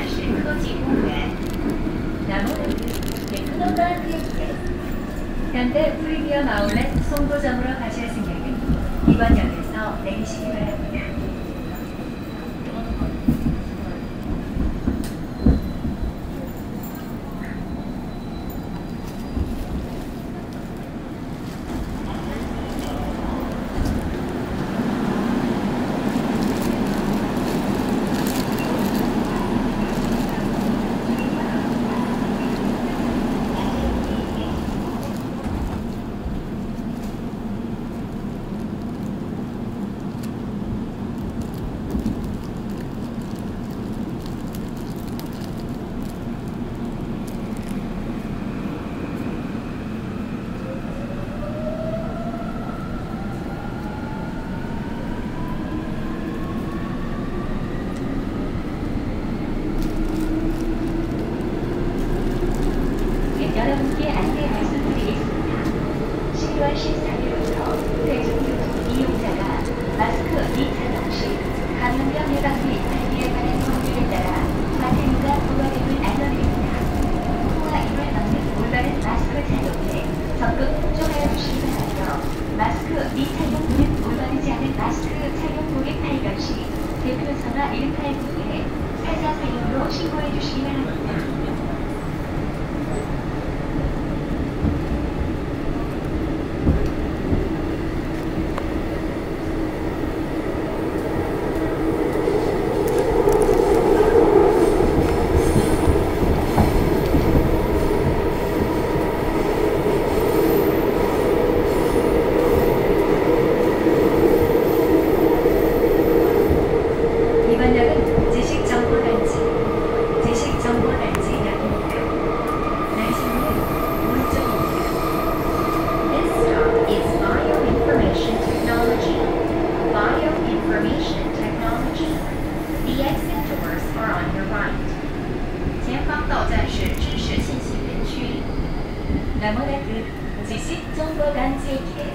是科技公园。まもなくテクノパーク駅です。현대 프리미엄 아울렛 송도점으로 가실 승객은 이번 역에서 내리시기 바랍니다. 여러분께 안내 말씀드리겠습니다. 10월 14일부터 대중교통 이용자가 마스크 미착용 시 감염병 예방 및 관리에 관한 법률에 따라 과태료가 부과됨을 알려드립니다. 코와 입을 막는 올바른 마스크 착용에 적극 협조하여 주시기 바라며 마스크 미착용 및 올바르지 않은 마스크 착용 고객 발견 시 대표번호 189에 사자사용으로 신고해 주시기 바랍니다. 이번 역은 지식정보단지 역입니다. 날씨는 오른쪽입니다. This stop is Bioinformation Technology. Bioinformation Technology. The exit doors are on your right. 前方到站是知识信息园区。まもなく지식정보단지駅です。